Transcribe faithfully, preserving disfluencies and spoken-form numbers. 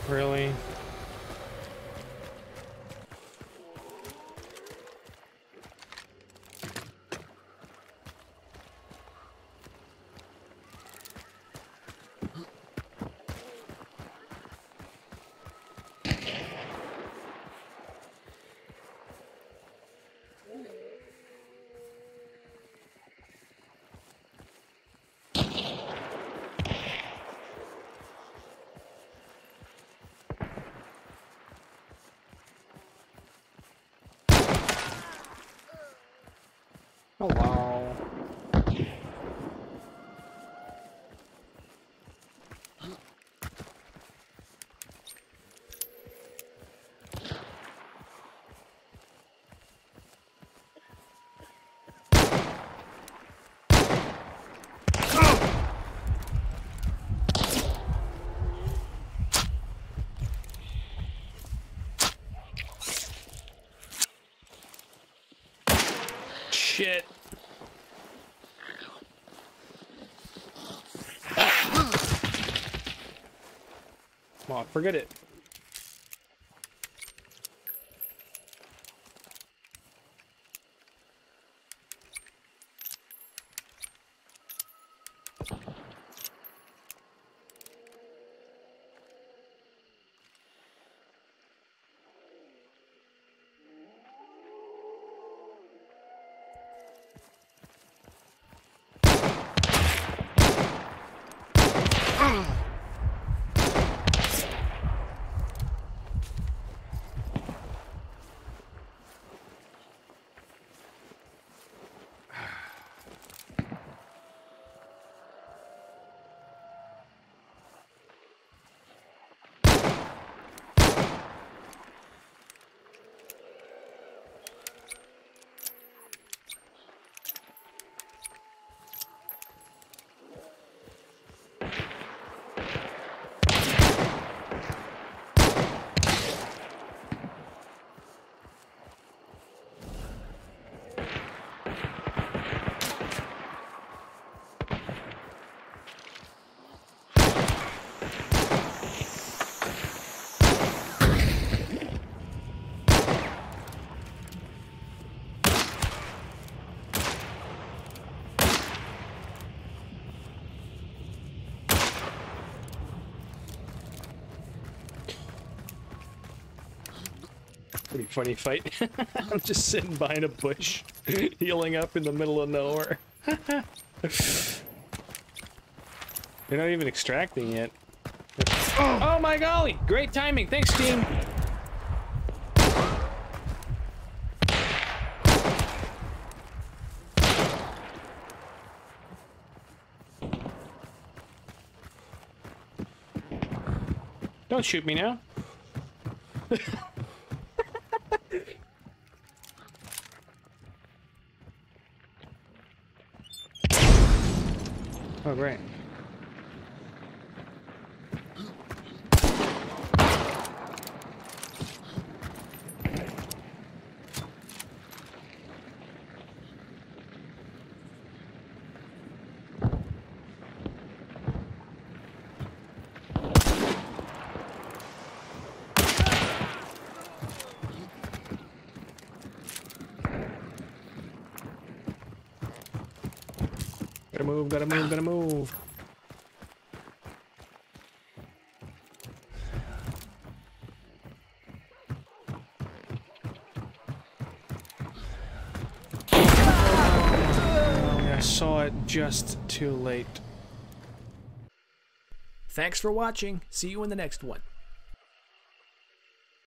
Really? Hello. Shit. Come on, forget it. Pretty funny fight. I'm just sitting behind a bush, healing up in the middle of nowhere. They're not even extracting yet. Oh my golly! Great timing. Thanks, team. Don't shoot me now. Oh, great. Gotta move, gotta move, gotta move. I saw it just too late. Thanks for watching. See you in the next one.